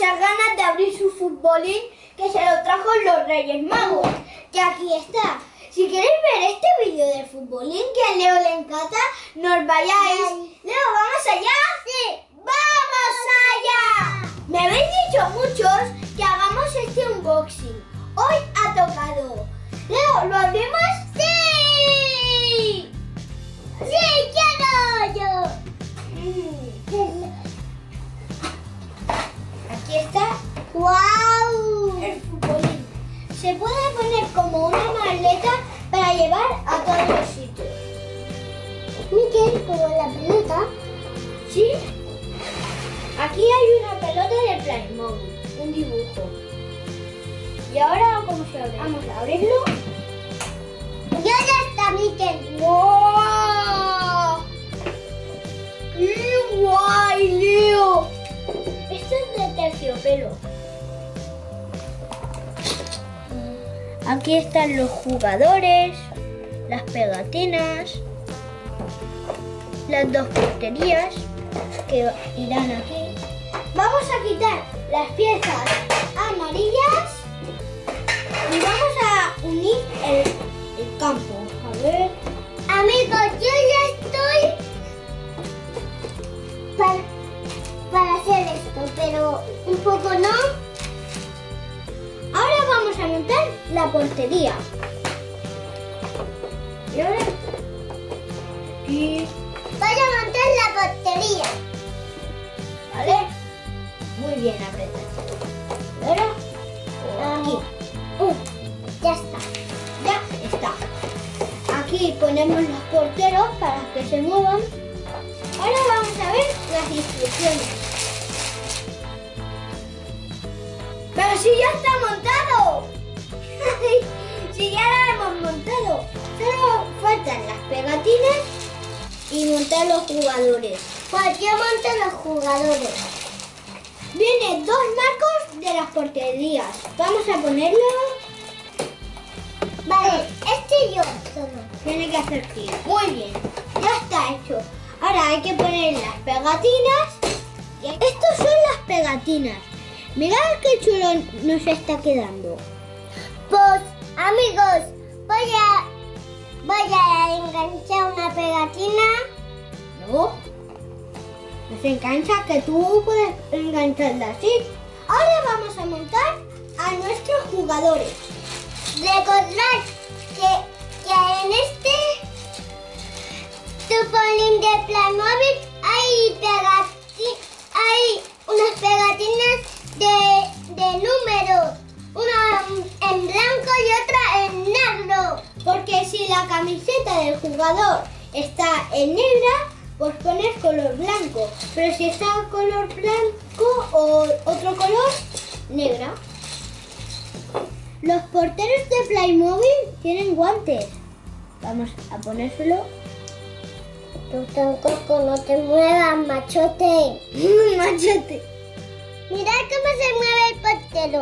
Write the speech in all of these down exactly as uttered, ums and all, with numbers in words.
muchas ganas de abrir su futbolín que se lo trajo los Reyes Magos. Que aquí está. Si queréis ver este vídeo del futbolín que a Leo le encanta, nos vayáis. Leo, ¿vamos allá? Sí, ¡vamos allá! Me habéis dicho muchos que hagamos este unboxing. Hoy ha tocado. Leo, ¿lo abrimos? ¡Sí! ¡Sí, quiero yo! Aquí está. ¡Wow! El futbolín. Se puede poner como una maleta para llevar a todos los sitios. Miquel, como la pelota. ¿Sí? Aquí hay una pelota de Playmobil, un dibujo. ¿Y ahora cómo se abre? Vamos a abrirlo. ¡Ya ya está, Miquel! ¡Wow! ¡Qué guay, Leo! Esto es de terciopelo. Aquí están los jugadores, las pegatinas, las dos porterías que irán aquí. Vamos a quitar las piezas amarillas y vamos a unir el, el campo. A ver. Amigos, yo ya estoy para, para hacer esto, pero un poco no. Ahora vamos a montar la portería. ¿Y ahora? Y voy a montar la portería. ¿Vale? Muy bien, apretar. ¿Y ahora? Aquí. Uh, ya está. Ya está. Aquí ponemos los porteros para que se muevan. Ahora vamos a ver las instrucciones. ¡Pero si ya está montado! ¡Si ya lo hemos montado! Solo faltan las pegatinas y montar los jugadores. Pues yo monto los jugadores. Vienen dos marcos de las porterías. Vamos a ponerlo. Vale, este y yo solo. Tiene que hacer clic. Muy bien, ya está hecho. Ahora hay que poner las pegatinas. Estos son las pegatinas. Mirad qué chulo nos está quedando. Pues, amigos, voy a, voy a enganchar una pegatina. No. Nos engancha que tú puedes engancharla así. Ahora vamos a montar a nuestros jugadores. Recordad que, que en este futbolín de Playmobil hay pegatinas, hay unas pegatinas De, de números, una en blanco y otra en negro, porque si la camiseta del jugador está en negra, pues pones color blanco, pero si está color blanco o otro color, negra. Los porteros de Playmobil tienen guantes. Vamos a ponérselo. Tú tampoco, no te muevas, machote. Machote. Mirad cómo se mueve el portero.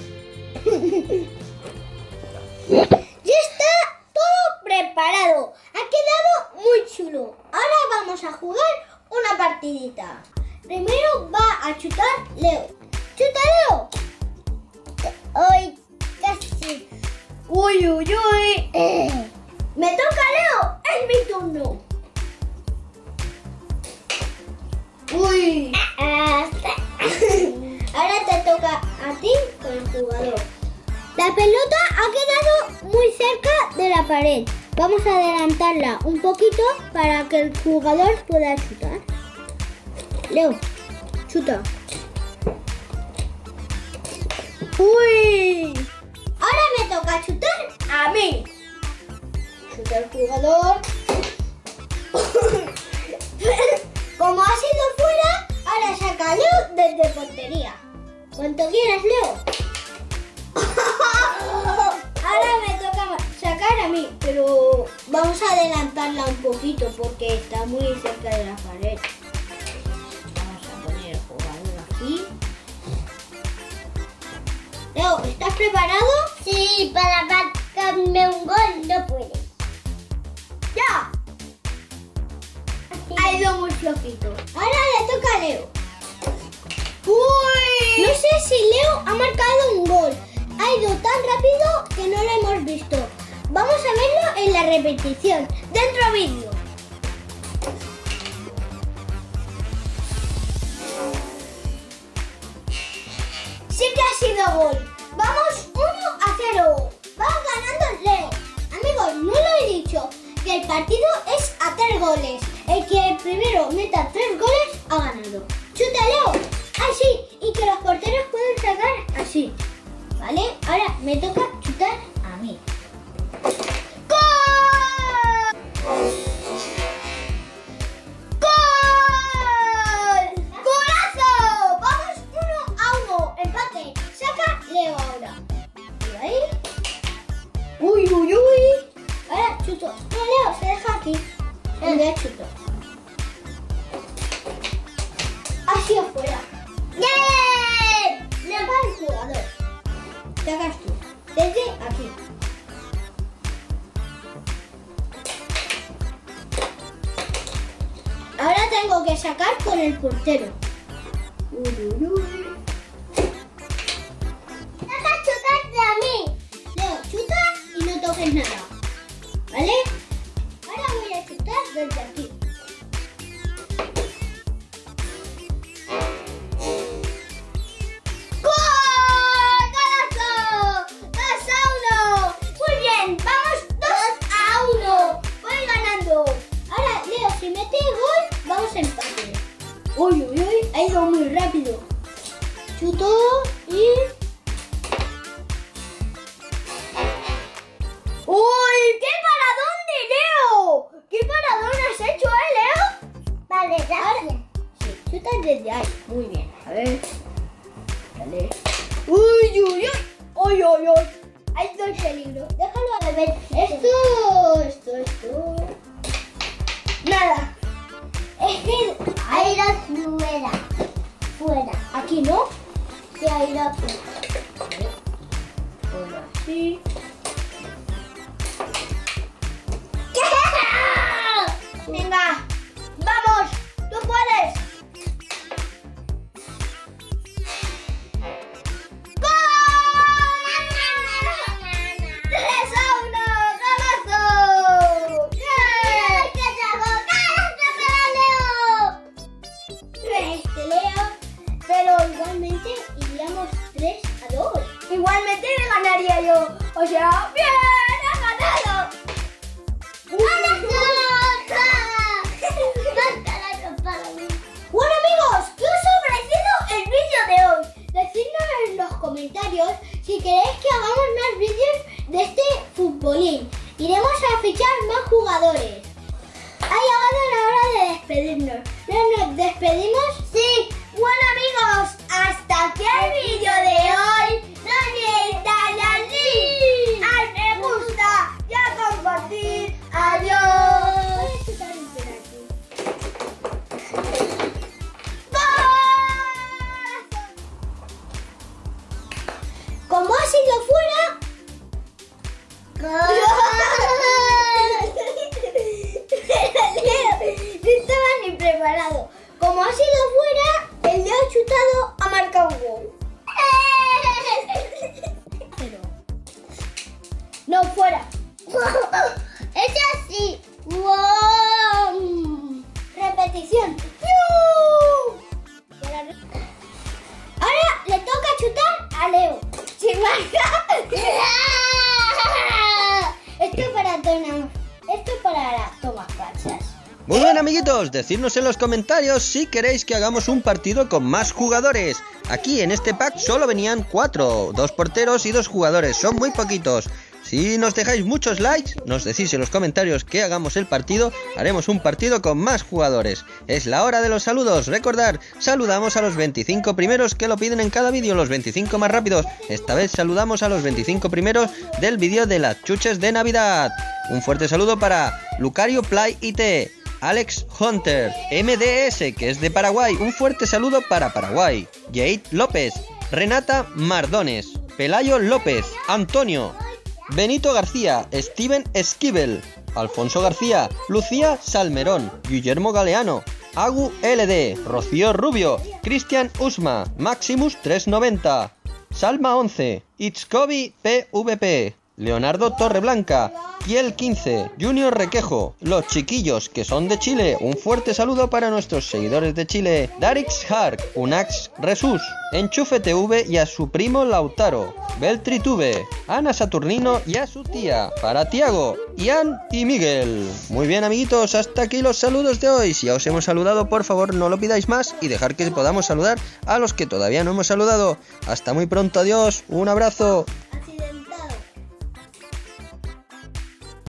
Ya está todo preparado. Ha quedado muy chulo. Ahora vamos a jugar una partidita. Primero va a chutar Leo. ¡Chuta, Leo! ¡Ay, casi! ¡Uy, uy, uy! Eh. ¡Me toca, Leo! ¡Es mi turno! ¡Uy! Ahora te toca a ti con el jugador. La pelota ha quedado muy cerca de la pared. Vamos a adelantarla un poquito para que el jugador pueda chutar. Leo, chuta. ¡Uy! Ahora me toca chutar a mí. Chuta el jugador. Como ha sido fuera, ahora saca Leo desde portería. ¿Cuánto quieres, Leo? Ahora me toca sacar a mí, pero vamos a adelantarla un poquito porque está muy cerca de la pared. Vamos a poner el jugador aquí. Leo, ¿estás preparado? Sí, para marcarme un gol no puedes. ¡Ya! Ha ido muy flojito. Ahora le toca a Leo. ¡Uy! No sé ha ido tan rápido que no lo hemos visto. Vamos a verlo en la repetición. Dentro vídeo. Sí que ha sido gol. Vamos uno a cero. Vamos ganando el Leo. Amigos, no lo he dicho, que el partido es a tres goles. El que primero meta tres goles ha ganado. ¡Chuta, Leo! Así, y que los porteros pueden sacar así. ¿Vale? Ahora me toca chutar a mí. ¡Gol! ¡Gol! ¡Golazo! Vamos uno a uno. Empate. Saca Leo ahora. ¿Y ahí? Uy, uy, uy. Ahora chuto. No, Leo, se deja aquí. El chuto. Así afuera. ¡Bien! Le va el jugador. Sacas tú. Desde aquí. Ahora tengo que sacar con el portero. Uy, uy, uy. Deja chutarte a mí. Leo, chuta y no toques nada. ¿Vale? Ahora voy a chutar desde aquí. ¡Gol! ¡Golazo! ¡dos a uno! Muy bien, vamos dos a uno. Voy ganando. Ahora, Leo, si mete gol, vamos a empate. Uy, uy, uy, ha ido muy rápido. Chuto y... ¡Uy! ¡Qué paradón de Leo! ¿Qué paradón has hecho, eh, Leo? Vale, gracias. Sí, chutas desde ahí. Muy bien. A ver. Vale. ¡Uy, uy, uy! ¡Uy, uy, uy! Hay dos peligros. Déjalo a ver. Esto, esto, esto. Nada. Es que hay dos fuera. Fuera. Aquí, ¿no? Sí, hay dos fuera. Ahora sí. Venga, vamos, tú puedes. ¡Gol! ¡tres a uno! ¡Golazo! ¡Qué! ¡Qué trago! ¡Golazo para Leo! Este Leo, pero igualmente iríamos tres a dos. Igualmente me ganaría yo. O sea, bien, ha ganado. Bueno, amigos, ¿qué os ha parecido el vídeo de hoy? Decidnos en los comentarios si queréis que hagamos más vídeos de este futbolín. Iremos a fichar más jugadores. Ha llegado la hora de despedirnos. ¿No nos despedimos? Sí. Bueno, amigos, hasta aquí el vídeo de hoy. No olvidéis darle al like, al me gusta y a compartir. Adiós. Como ha sido fuera, no estaba ni preparado. Como ha sido fuera, el Leo chutado ha marcado un gol. Pero no fuera. Es así. Wow. Repetición. Ahora le toca chutar a Leo. ¡Sin marca! Esto para tomas, esto para las tomas falsas. Muy bien, amiguitos, decidnos en los comentarios si queréis que hagamos un partido con más jugadores. Aquí en este pack solo venían cuatro, dos porteros y dos jugadores, son muy poquitos. Si nos dejáis muchos likes, nos decís en los comentarios que hagamos el partido, haremos un partido con más jugadores. Es la hora de los saludos. Recordad, saludamos a los veinticinco primeros que lo piden en cada vídeo, los veinticinco más rápidos. Esta vez saludamos a los veinticinco primeros del vídeo de las chuches de Navidad. Un fuerte saludo para Lucario Play I T, Alex Hunter, M D S, que es de Paraguay. Un fuerte saludo para Paraguay. Jade López, Renata Mardones, Pelayo López, Antonio, Benito García, Steven Esquivel, Alfonso García, Lucía Salmerón, Guillermo Galeano, Agu L D, Rocío Rubio, Cristian Usma, Maximus trescientos noventa, Salma once, Itzkobi P V P, Leonardo Torreblanca, Kiel quince, Junior Requejo, los chiquillos que son de Chile, un fuerte saludo para nuestros seguidores de Chile, Darix Hark, Unax Resus, Enchufe T V y a su primo Lautaro, Beltritube, Ana Saturnino y a su tía, para Tiago, Ian y Miguel. Muy bien amiguitos, hasta aquí los saludos de hoy. Si ya os hemos saludado, por favor no lo pidáis más y dejar que podamos saludar a los que todavía no hemos saludado. Hasta muy pronto, adiós, un abrazo.